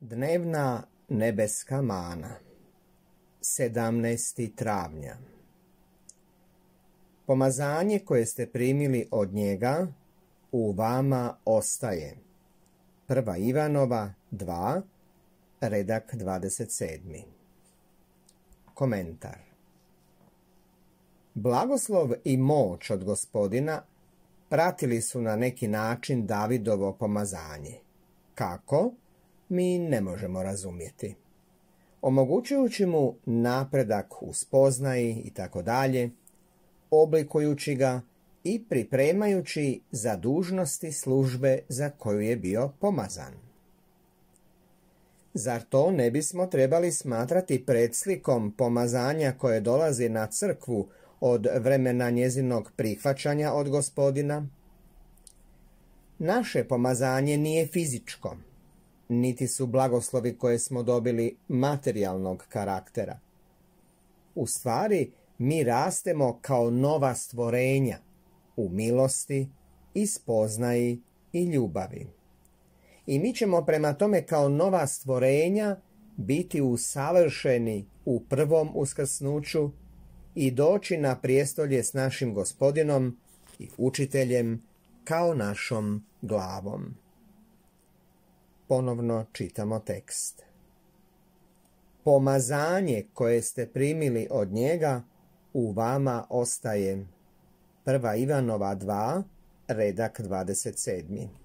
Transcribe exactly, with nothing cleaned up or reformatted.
Dnevna nebeska mana, sedamnaestog travnja. Pomazanje koje ste primili od njega u vama ostaje. Prva Ivanova dva, redak dvadeset sedmi. Komentar. Blagoslov i moć od Gospodina pratili su na neki način Davidovo pomazanje. Kako? Mi ne možemo razumjeti. Omogućujući mu napredak u spoznaji i tako dalje, oblikujući ga i pripremajući za dužnosti službe za koju je bio pomazan. Zar to ne bismo trebali smatrati predslikom pomazanja koje dolazi na crkvu od vremena njezinog prihvaćanja od Gospodina? Naše pomazanje nije fizičko, niti su blagoslovi koje smo dobili materijalnog karaktera. U stvari, mi rastemo kao nova stvorenja u milosti i spoznaji i ljubavi. I mi ćemo prema tome kao nova stvorenja biti usavršeni u prvom uskrsnuću i doći na prijestolje s našim Gospodinom i učiteljem kao našom glavom. Ponovno čitamo tekst. Pomazanje koje ste primili od njega u vama ostaje. Prva Ivanova dva, redak dvadeset sedmi.